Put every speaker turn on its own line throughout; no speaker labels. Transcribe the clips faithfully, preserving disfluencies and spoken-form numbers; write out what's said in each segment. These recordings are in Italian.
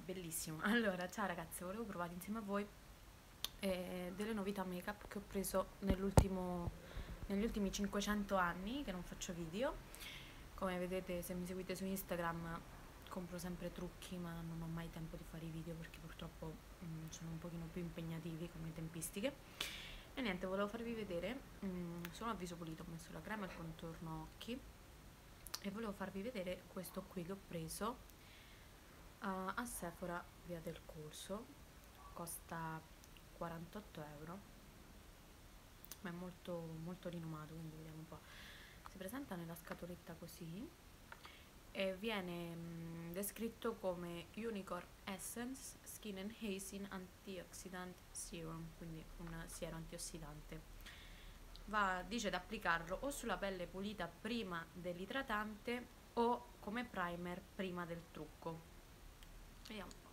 bellissimo. Allora, ciao ragazze, volevo provare insieme a voi eh, delle novità make-up che ho preso nell'ultimo negli ultimi cinquecento anni che non faccio video. Come vedete, se mi seguite su Instagram, compro sempre trucchi, ma non ho mai tempo di fare i video perché purtroppo mh, sono un pochino più impegnativi come tempistiche. E niente, volevo farvi vedere, mh, sono a viso pulito, ho messo la crema e il contorno occhi e volevo farvi vedere questo qui che ho preso uh, a Sephora via del Corso. Costa quarantotto euro, ma è molto, molto rinomato, quindi vediamo un po'. Si presenta nella scatoletta così e viene mh, descritto come Unicorn Essence Skin Enhancing Antioxidant Serum, quindi un siero antiossidante. Va, dice da applicarlo o sulla pelle pulita prima dell'idratante o come primer prima del trucco. Vediamo un po'.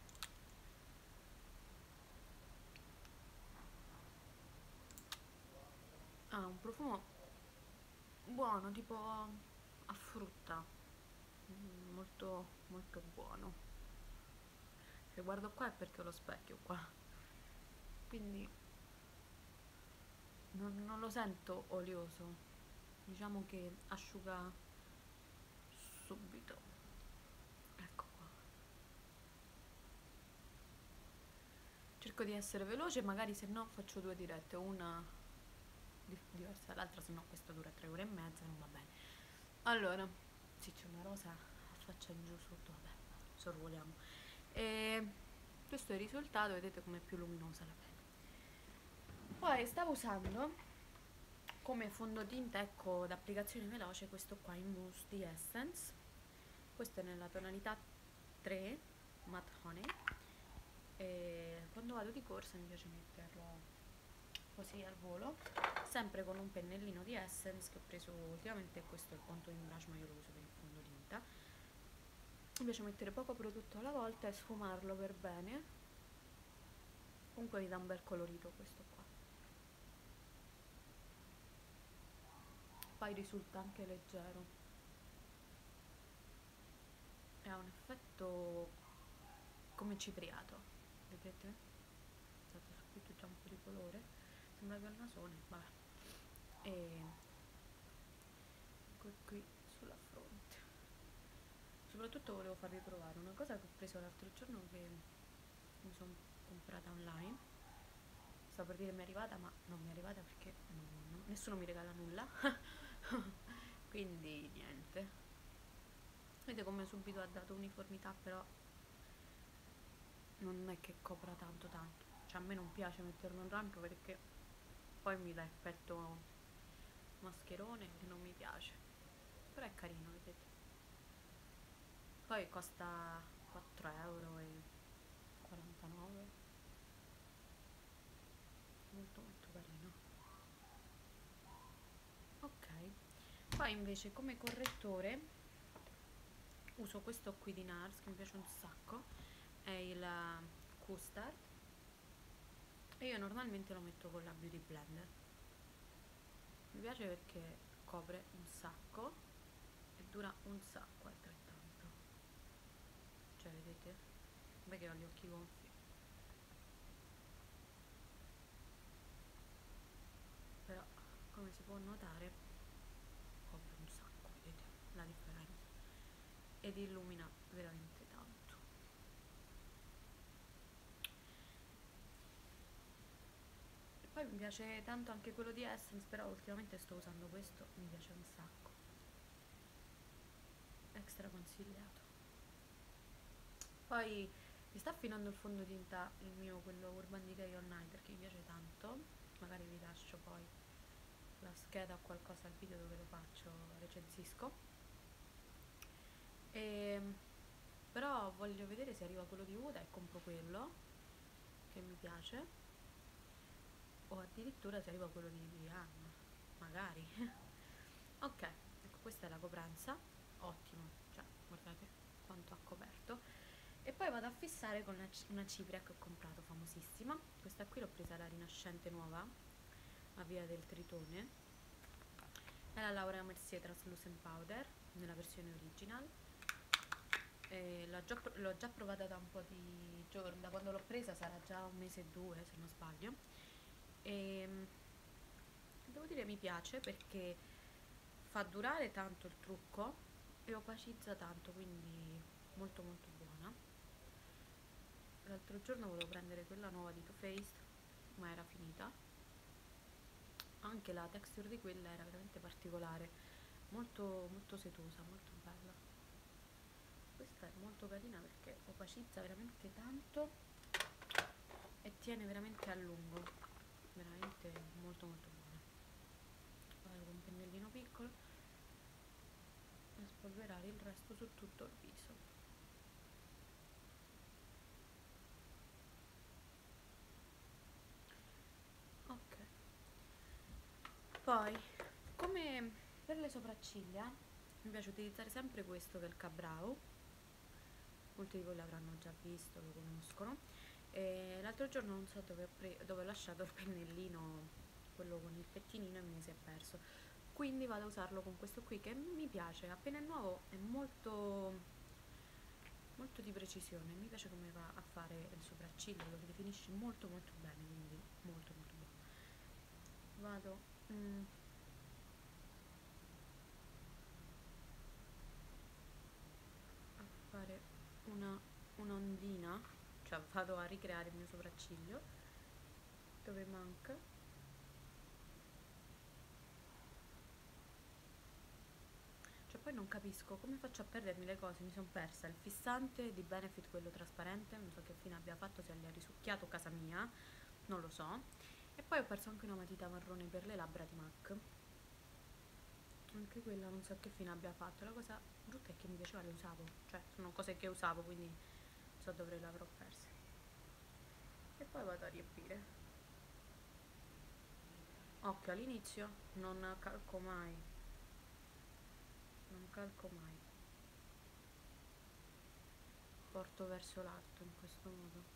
Ha un profumo buono, tipo a frutta, molto molto buono. Se guardo qua è perché ho lo specchio qua, quindi non, non lo sento olioso, diciamo che asciuga subito. Ecco qua, cerco di essere veloce, magari se no faccio due dirette, una diversa dall'altra, se no questa dura tre ore e mezza, non va bene. Allora, sì, c'è una rosa a faccia in giù sotto, vabbè, sorvoliamo. E questo è il risultato, vedete com'è più luminosa la pelle. Poi stavo usando come fondotinta, ecco, d'applicazione veloce, questo qua in mousse di Essence. Questo è nella tonalità tre, Matte Honey. E quando vado di corsa mi piace metterlo così al volo, sempre con un pennellino di Essence che ho preso ultimamente. Questo è il contouring brush, ma io lo uso per il fondotinta. Mi piace mettere poco prodotto alla volta e sfumarlo per bene. Comunque mi dà un bel colorito questo qua. Poi risulta anche leggero e ha un effetto come cipriato, vedete? Guardate, su qui c'è già un po' di colore, sembra che il nasone, vabbè. E ecco qui sulla fronte. Soprattutto volevo farvi provare una cosa che ho preso l'altro giorno, che mi sono comprata online. Stavo per dire mi è arrivata, ma non mi è arrivata perché non, non, nessuno mi regala nulla. Quindi niente. Vedete come subito ha dato uniformità, però non è che copra tanto tanto. Cioè a me non piace metterlo tanto perché poi mi dà effetto mascherone e non mi piace. Però è carino, vedete. Poi costa quattro euro e quarantanove. Molto molto carino. Ok. Poi invece come correttore uso questo qui di Nars che mi piace un sacco, è il Custard, e io normalmente lo metto con la Beauty Blender. Mi piace perché copre un sacco e dura un sacco altrettanto. Cioè vedete? Beh, che ho gli occhi gonfi. Però come si può notare copre un sacco, vedete la differenza, ed illumina veramente tanto. E poi mi piace tanto anche quello di Essence, però ultimamente sto usando questo, mi piace un sacco, extra consigliato. Poi mi sta affinando il fondotinta, il mio, quello Urban Decay All Night, perché mi piace tanto. Magari vi lascio poi la scheda o qualcosa al video dove lo faccio, recensisco. E, però voglio vedere se arriva quello di Uda e compro quello che mi piace, o addirittura se arriva quello di Rihanna, magari. Ok, ecco, questa è la coprenza, ottimo, cioè guardate quanto ha coperto. E poi vado a fissare con una, una cipria che ho comprato, famosissima. Questa qui l'ho presa alla Rinascente nuova, a Via del Tritone. È la Laura Mercier Translucent Powder nella versione original. L'ho già, già provata da un po' di giorni, da quando l'ho presa sarà già un mese e due se non sbaglio, e devo dire mi piace perché fa durare tanto il trucco e opacizza tanto, quindi molto molto buona. L'altro giorno volevo prendere quella nuova di Too Faced, ma era finita. Anche la texture di quella era veramente particolare, molto, molto setosa, molto bella. Questa è molto carina perché opacizza veramente tanto e tiene veramente a lungo, veramente molto molto buona. Vado con un pennellino piccolo a spolverare il resto su tutto il viso. Ok, poi come per le sopracciglia mi piace utilizzare sempre questo che è il Ka-Brow. Molti di voi l'avranno già visto, lo conoscono. L'altro giorno non so dove ho, pre dove ho lasciato il pennellino, quello con il pettinino, e me ne si è perso, quindi vado a usarlo con questo qui che mi piace, appena è nuovo è molto molto di precisione, mi piace come va a fare il sopracciglio, lo definisce molto molto bene, quindi molto molto buono. Vado mm, a fare una un'ondina, cioè vado a ricreare il mio sopracciglio dove manca. Cioè poi non capisco come faccio a perdermi le cose, mi sono persa il fissante di Benefit, quello trasparente, non so che fine abbia fatto, se li ha risucchiato casa mia, non lo so. E poi ho perso anche una matita marrone per le labbra di MAC, anche quella non so che fine abbia fatto. La cosa brutta è che mi piaceva, le usavo, cioè sono cose che usavo, quindi non so dove le avrò perse. E poi vado a riempire. Occhio, all'inizio non calco mai, non calco mai, porto verso l'alto in questo modo.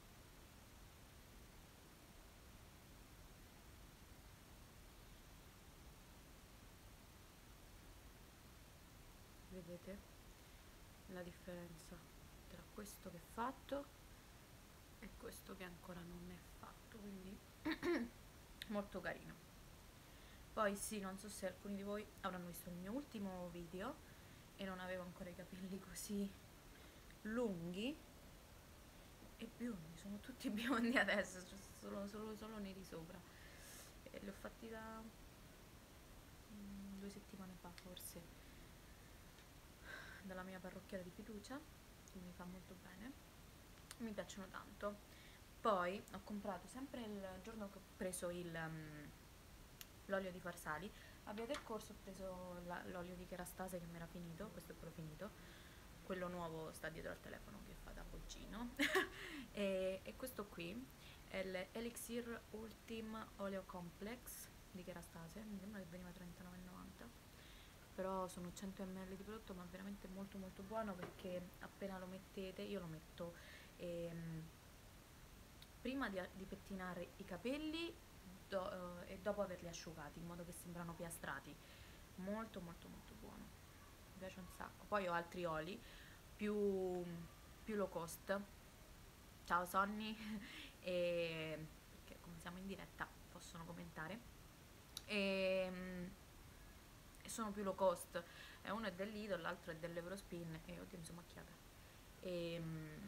Vedete la differenza tra questo che è fatto e questo che ancora non è fatto, quindi molto carino. Poi sì, non so se alcuni di voi avranno visto il mio ultimo video e non avevo ancora i capelli così lunghi e biondi, sono tutti biondi adesso, cioè solo, solo, solo neri sopra, e li ho fatti da mm, due settimane fa forse, dalla mia parrucchiera di fiducia, che mi fa molto bene, mi piacciono tanto. Poi ho comprato sempre il giorno che ho preso il um, l'olio di Farsali, a Via del Corso ho preso l'olio di Kerastase che mi era finito, questo è quello finito, quello nuovo sta dietro al telefono che fa da boccino e, e questo qui è l'Elixir Ultim Oleo Complex di Kerastase, mi sembra che veniva trentanove e novanta, però sono cento millilitri di prodotto, ma veramente molto molto buono perché appena lo mettete, io lo metto ehm, prima di, di pettinare i capelli do, eh, e dopo averli asciugati, in modo che sembrano piastrati. Molto molto molto buono, mi piace un sacco. Poi ho altri oli più, più low cost. Ciao Sonny, e, perché come siamo in diretta possono commentare. E, e sono più low cost, e uno è del Lidl, l'altro è dell'Eurospin, e oddio mi sono macchiata. E,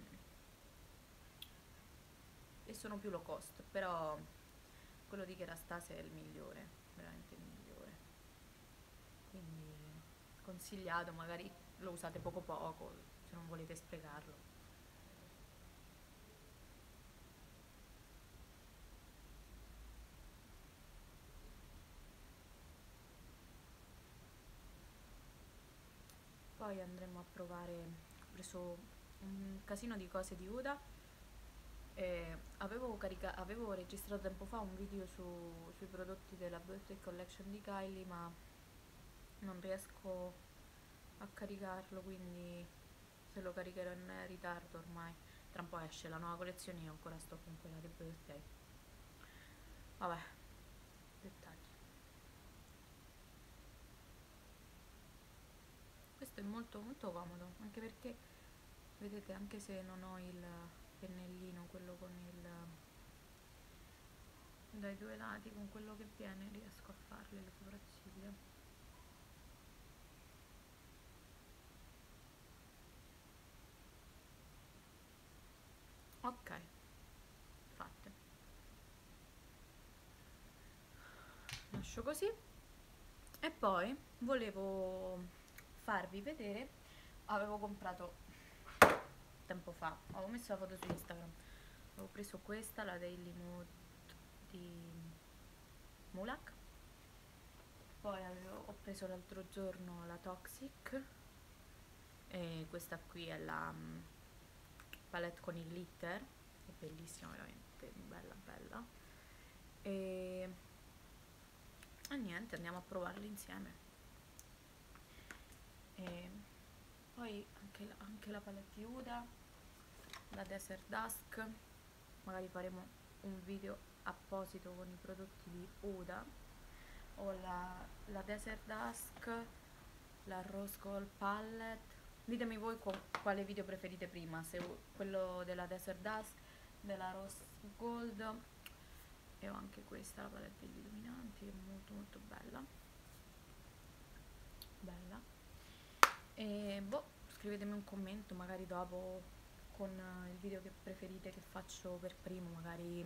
e sono più low cost, però quello di Kerastase è il migliore, veramente il migliore, quindi consigliato, magari lo usate poco poco se non volete sprecarlo. Poi andremo a provare, ho preso un casino di cose di Uda, e avevo, carica- avevo registrato tempo fa un video su- sui prodotti della Birthday Collection di Kylie, ma non riesco a caricarlo, quindi se lo caricherò in ritardo ormai. Tra un po' esce la nuova collezione, io ancora sto con quella di Birthday. Vabbè, dettagli. Questo è molto molto comodo, anche perché vedete, anche se non ho il pennellino dai due lati con quello che viene riesco a farle le sopracciglia. Ok, fatte. Lascio così. E poi volevo farvi vedere, avevo comprato tempo fa, avevo messo la foto su Instagram, avevo preso questa, la Daily Mood di Mulak, poi avevo, ho preso l'altro giorno la Toxic, e questa qui è la um, palette con il glitter, è bellissima, veramente bella bella, e, e niente, andiamo a provarle insieme. E poi anche la, anche la palette di Huda, la Desert Dusk, magari faremo un video apposito con i prodotti di Huda, o la, la Desert Dusk, la Rose Gold Palette. Ditemi voi quale video preferite prima, se quello della Desert Dusk, della Rose Gold, e ho anche questa, la palette degli illuminanti, che è molto molto bella bella. E boh, scrivetemi un commento magari dopo con il video che preferite che faccio per primo, magari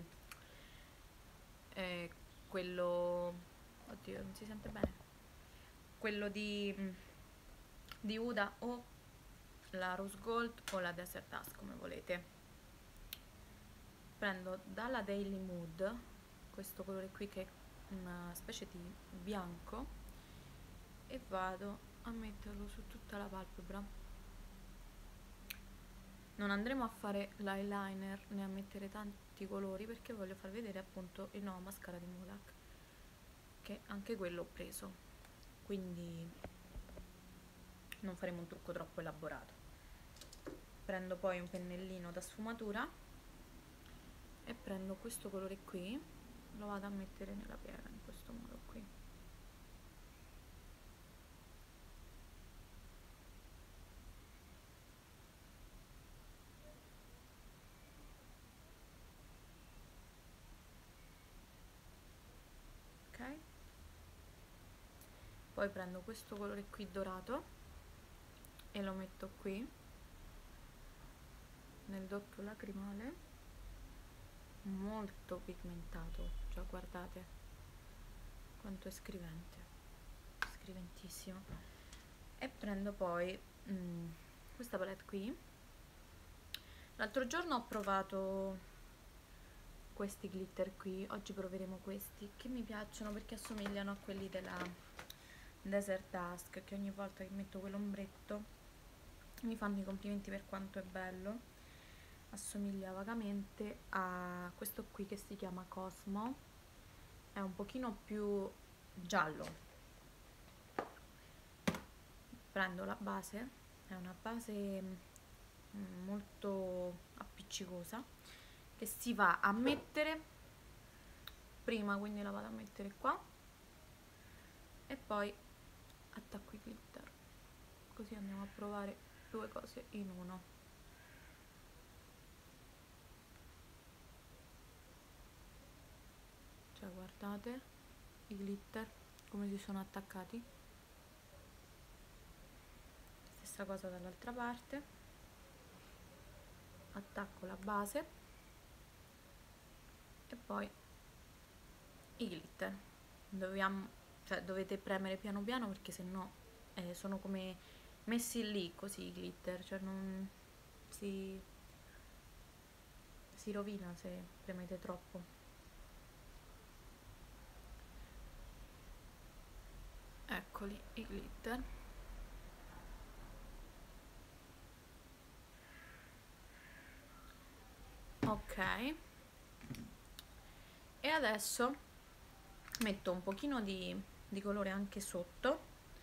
eh, quello, oddio non si sente bene, quello di di Huda, o la Rose Gold o la Desert Dusk, come volete. Prendo dalla Daily Mood questo colore qui, che è una specie di bianco, e vado a metterlo su tutta la palpebra. Non andremo a fare l'eyeliner né a mettere tanti colori, perché voglio far vedere appunto il nuovo mascara di Mulak, che anche quello ho preso, quindi non faremo un trucco troppo elaborato. Prendo poi un pennellino da sfumatura e prendo questo colore qui, lo vado a mettere nella piega in questo modo qui. Ok, poi prendo questo colore qui dorato e lo metto qui nel doppio lacrimale, molto pigmentato, cioè guardate quanto è scrivente, scriventissimo. E prendo poi mm, questa palette qui. L'altro giorno ho provato questi glitter qui, oggi proveremo questi, che mi piacciono perché assomigliano a quelli della Desert Dusk, che ogni volta che metto quell'ombretto mi fanno i complimenti per quanto è bello. Assomiglia vagamente a questo qui che si chiama Cosmo, è un pochino più giallo. Prendo la base, è una base molto appiccicosa, che si va a mettere prima, quindi la vado a mettere qua e poi attacco i glitter, così andiamo a provare due cose in uno. Cioè guardate i glitter come si sono attaccati, stessa cosa dall'altra parte, attacco la base e poi i glitter. Dobbiamo, cioè dovete premere piano piano, perché sennò eh, sono come messi lì così i glitter, cioè non si, si rovina se premete troppo. Eccoli i glitter. Ok, e adesso metto un pochino di, di colore anche sotto.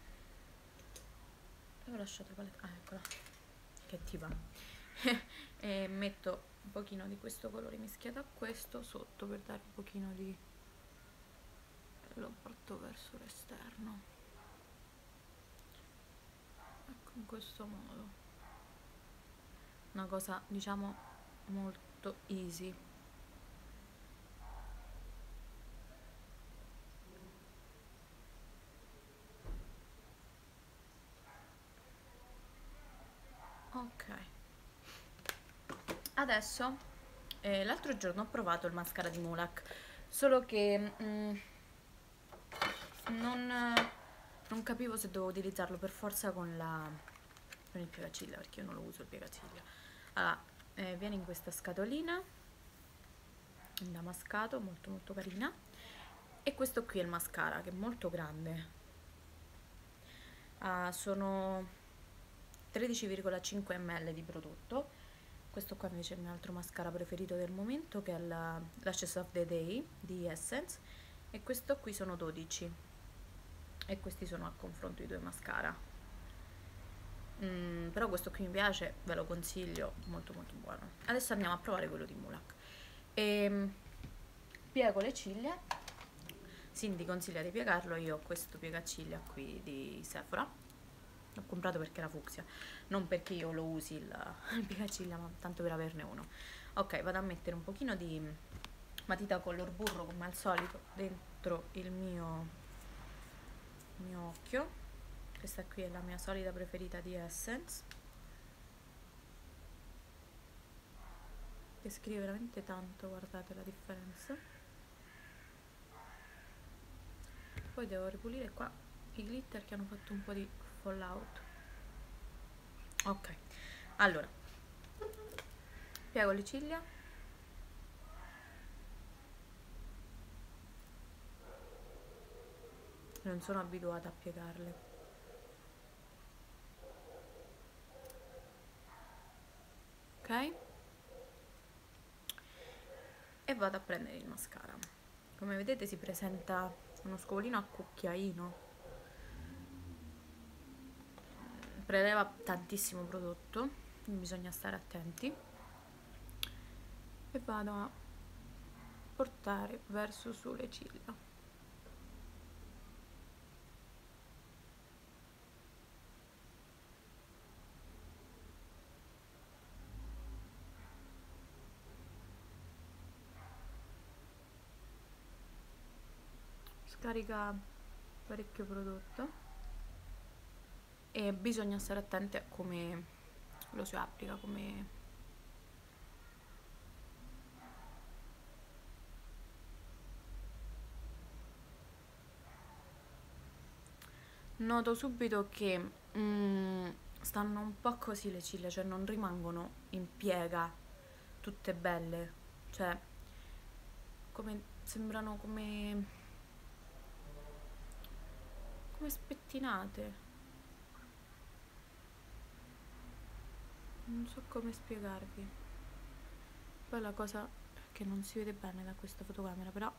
Ho lasciato la palette, ah eccola, che ti va. E metto un pochino di questo colore mischiato a questo sotto, per dare un pochino di, lo porto verso l'esterno, ecco, in questo modo, una cosa diciamo molto easy. adesso eh, l'altro giorno ho provato il mascara di Mulac, solo che mm, non, non capivo se dovevo utilizzarlo per forza con, la, con il piegaciglia, perché io non lo uso il piegaciglia. Allora, eh, viene in questa scatolina damascato, molto molto carina, e questo qui è il mascara, che è molto grande. Uh, sono tredici virgola cinque millilitri di prodotto. Questo qua invece è il mio altro mascara preferito del momento, che è la Lashes of the Day di Essence, e questo qui sono dodici, e questi sono a confronto i due mascara. Mm, però questo qui mi piace, ve lo consiglio, molto molto buono. Adesso andiamo a provare quello di Mulac. E piego le ciglia. Cindy consiglia di piegarlo, io ho questo piegaciglia qui di Sephora, l'ho comprato perché era fucsia, non perché io lo usi il, il piegaciglia, ma tanto per averne uno. Ok, vado a mettere un pochino di matita color burro come al solito dentro il mio, il mio occhio. Questa qui è la mia solida preferita di Essence, che scrive veramente tanto, guardate la differenza. Poi devo ripulire qua i glitter che hanno fatto un po' di fallout. Ok, allora piego le ciglia, non sono abituata a piegarle. Ok, e vado a prendere il mascara. Come vedete si presenta uno scovolino a cucchiaino, preleva tantissimo prodotto, bisogna stare attenti, e vado a portare verso su le ciglia. Scarica parecchio prodotto e bisogna stare attenti a come lo si applica, come noto subito che mm, stanno un po' così le ciglia, cioè non rimangono in piega tutte belle, cioè come sembrano come come spettinate, non so come spiegarvi. Poi la cosa è che non si vede bene da questa fotocamera, però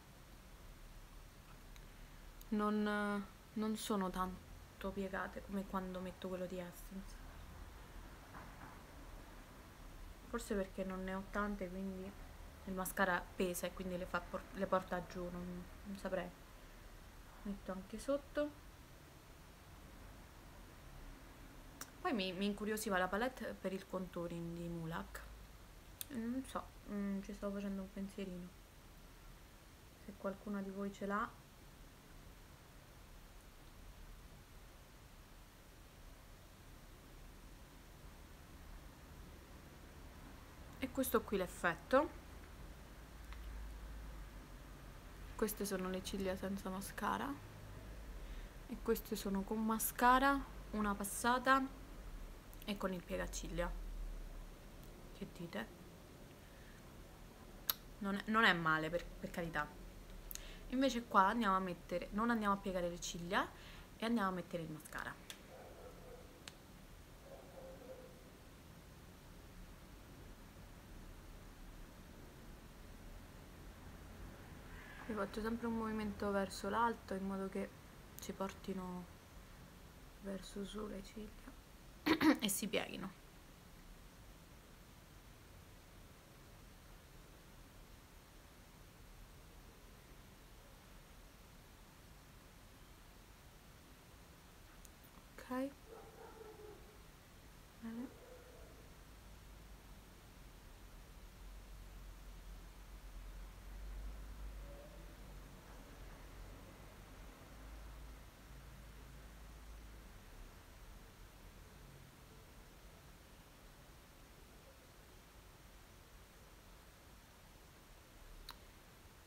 non, non sono tanto piegate come quando metto quello di Essence, forse perché non ne ho tante, quindi il mascara pesa e quindi le, fa por le porta giù, non, non saprei. Metto anche sotto. Poi mi, mi incuriosiva la palette per il contouring di Mulac, non so, mm, ci stavo facendo un pensierino, se qualcuna di voi ce l'ha. E questo qui l'effetto. Queste sono le ciglia senza mascara e queste sono con mascara, una passata e con il piegaciglia. Che dite? Non è, non è male, per, per carità. Invece qua andiamo a mettere, non andiamo a piegare le ciglia e andiamo a mettere il mascara. Io faccio sempre un movimento verso l'alto in modo che si portino verso su le ciglia e si pieghino. Ok, bene.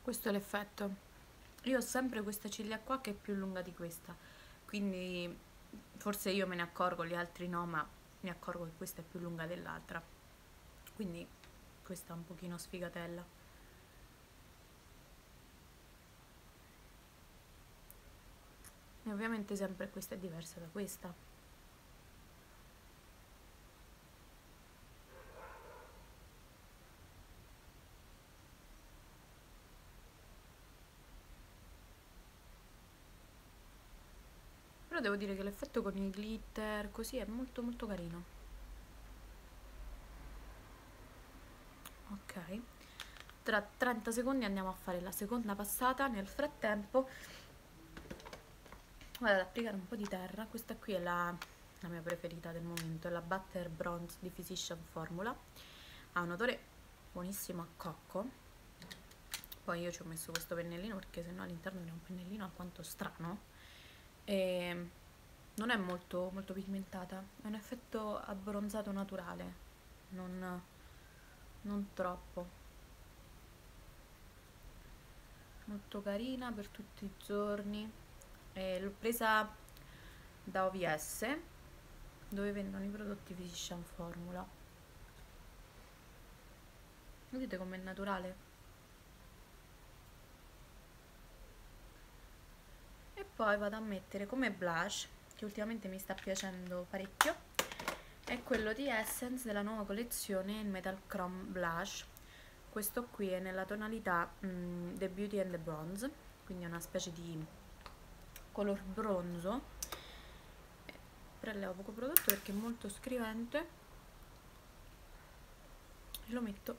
Questo è l'effetto. Io ho sempre questa ciglia qua che è più lunga di questa, quindi forse io me ne accorgo, gli altri no, ma mi accorgo che questa è più lunga dell'altra, quindi questa è un pochino sfigatella. E ovviamente sempre questa è diversa da questa. Però devo dire che l'effetto con i glitter così è molto molto carino. Ok, tra trenta secondi andiamo a fare la seconda passata. Nel frattempo vado ad applicare un po' di terra. Questa qui è la, la mia preferita del momento, è la Butter Bronze di Physician Formula. Ha un odore buonissimo a cocco. Poi io ci ho messo questo pennellino perché sennò all'interno era un pennellino alquanto strano. E non è molto, molto pigmentata, è un effetto abbronzato naturale, non, non troppo. Molto carina per tutti i giorni. E l'ho presa da O V S, dove vendono i prodotti Physician Formula. Vedete com'è naturale? E poi vado a mettere come blush, che ultimamente mi sta piacendo parecchio, è quello di Essence della nuova collezione, il Metal Chrome Blush. Questo qui è nella tonalità mm, The Beauty and the Bronze, quindi è una specie di color bronzo. Prelevo poco prodotto perché è molto scrivente e lo metto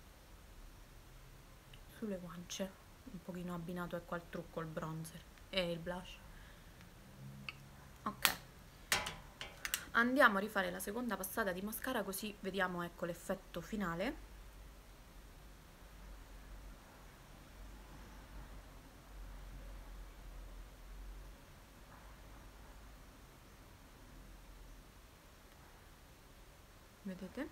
sulle guance, un pochino abbinato ecco al trucco, il bronzer e il blush. Ok, andiamo a rifare la seconda passata di mascara così vediamo ecco l'effetto finale. Vedete?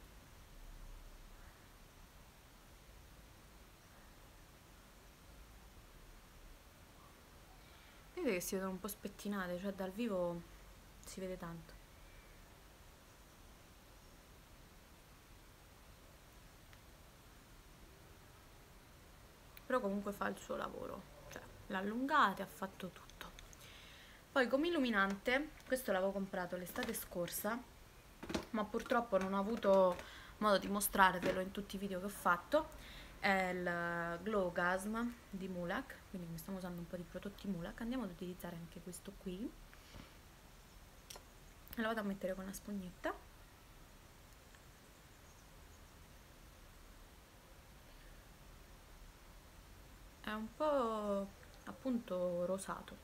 Vedete che si vedono un po' spettinate, cioè dal vivo si vede tanto. Però comunque fa il suo lavoro, cioè l'ha allungata e ha fatto tutto. Poi come illuminante, questo l'avevo comprato l'estate scorsa, ma purtroppo non ho avuto modo di mostrarvelo in tutti i video che ho fatto. È il Glow Gasm di Mulac, quindi mi stiamo usando un po' di prodotti Mulac. Andiamo ad utilizzare anche questo qui e lo vado a mettere con la spugnetta. È un po' appunto rosato,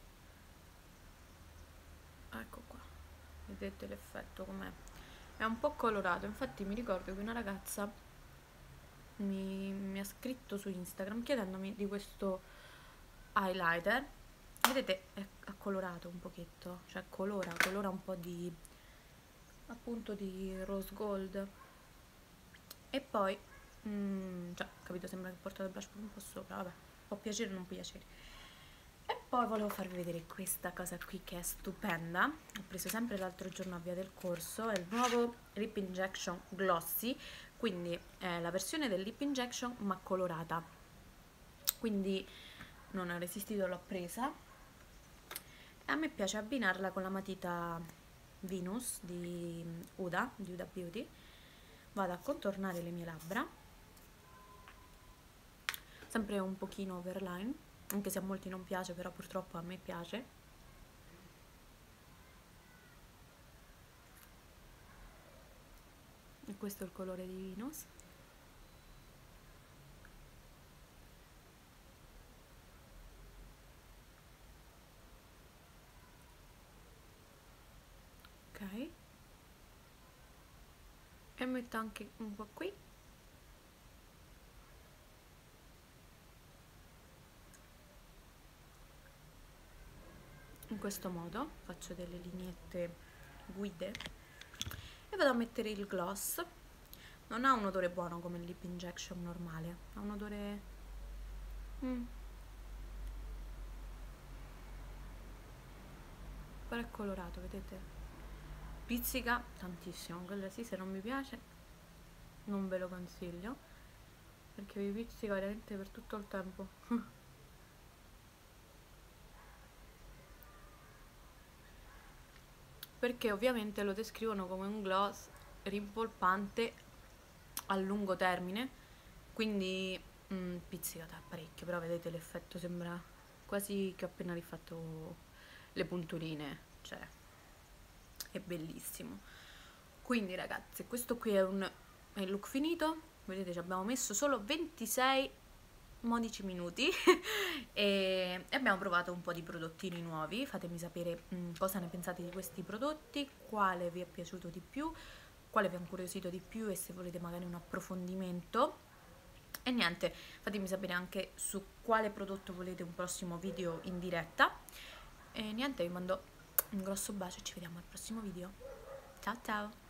ecco qua, vedete l'effetto com'è, è un po' colorato. Infatti mi ricordo che una ragazza mi, mi ha scritto su Instagram chiedendomi di questo highlighter. Vedete, è colorato un pochetto, cioè colora, colora un po' di appunto di rose gold. E poi mm, cioè capito, sembra che ho portato il blush un po' sopra, vabbè, può piacere o non può piacere. E poi volevo farvi vedere questa cosa qui che è stupenda, ho preso sempre l'altro giorno a Via del Corso, è il nuovo Lip Injection Glossy, quindi è la versione del Lip Injection ma colorata, quindi non ho resistito, l'ho presa e a me piace abbinarla con la matita Venus di Huda, di Huda Beauty. Vado a contornare le mie labbra, sempre un pochino overline, anche se a molti non piace, però purtroppo a me piace. E questo è il colore di Venus. Ok, e metto anche un po' qui. In questo modo faccio delle lineette guide e vado a mettere il gloss. Non ha un odore buono come il Lip Injection normale, ha un odore mm. Però è colorato, vedete? Pizzica tantissimo, quella sì, se non mi piace non ve lo consiglio, perché vi pizzica veramente per tutto il tempo. Perché ovviamente lo descrivono come un gloss rimpolpante a lungo termine, quindi mm, pizzica da parecchio, però vedete l'effetto, sembra quasi che ho appena rifatto le punturine, cioè è bellissimo. Quindi ragazzi, questo qui è un è il look finito, vedete ci abbiamo messo solo ventisei modici minuti e abbiamo provato un po' di prodottini nuovi. Fatemi sapere mh, cosa ne pensate di questi prodotti, quale vi è piaciuto di più, quale vi ha incuriosito di più e se volete magari un approfondimento. E niente, fatemi sapere anche su quale prodotto volete un prossimo video in diretta. E niente, vi mando un grosso bacio e ci vediamo al prossimo video. Ciao ciao!